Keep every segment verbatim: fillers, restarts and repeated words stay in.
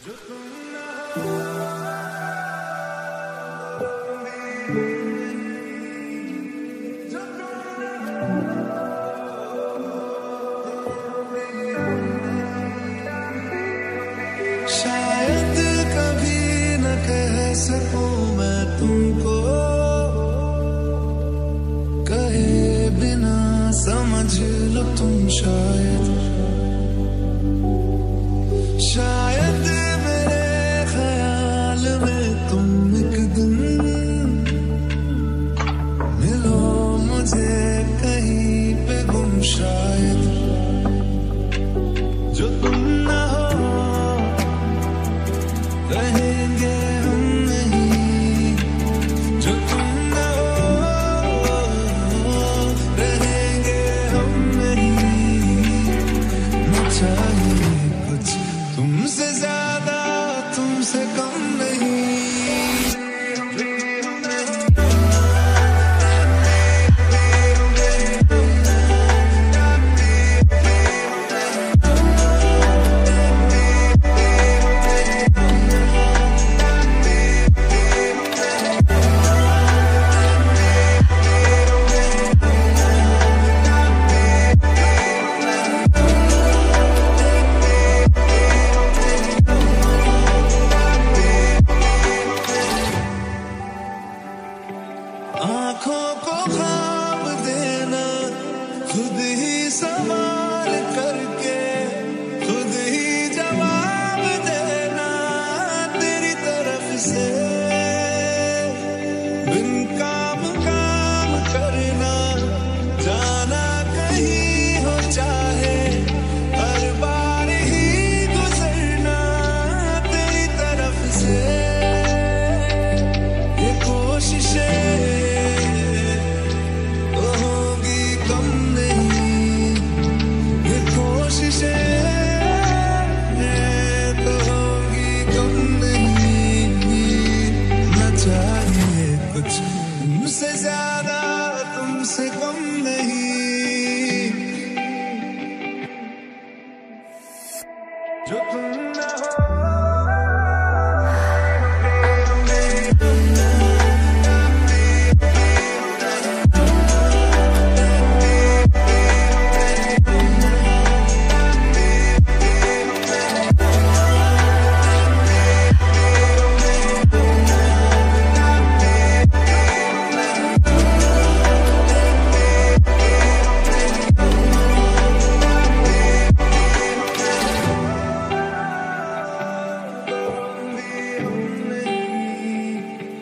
शायद कभी न कह सकूं मैं तुमको, कहे बिना समझ लो तुम शायद। शायद मेरे ख्याल में तुम एक दिन मिलो मुझे कहीं पे गुम, शायद जो तुम ना हो रहेंगे हम नहीं, जो तुम ना हो रहेंगे हम नहीं। न चाहिए कुछ तुमसे ज्यादा तुमसे कम नहीं। आँखों को ख्वाब देना, खुद ही सवाल करके खुद ही जवाब देना तेरी तरफ से। बिन काम काम करना, जाना कहीं हो चाहे, हर बार ही गुजरना तेरी तरफ से। ये कोशिशें कुछ तुमसे ज्यादा तुमसे कम नहीं, जो तुम ना हो।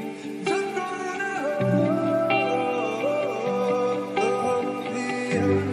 Yeah.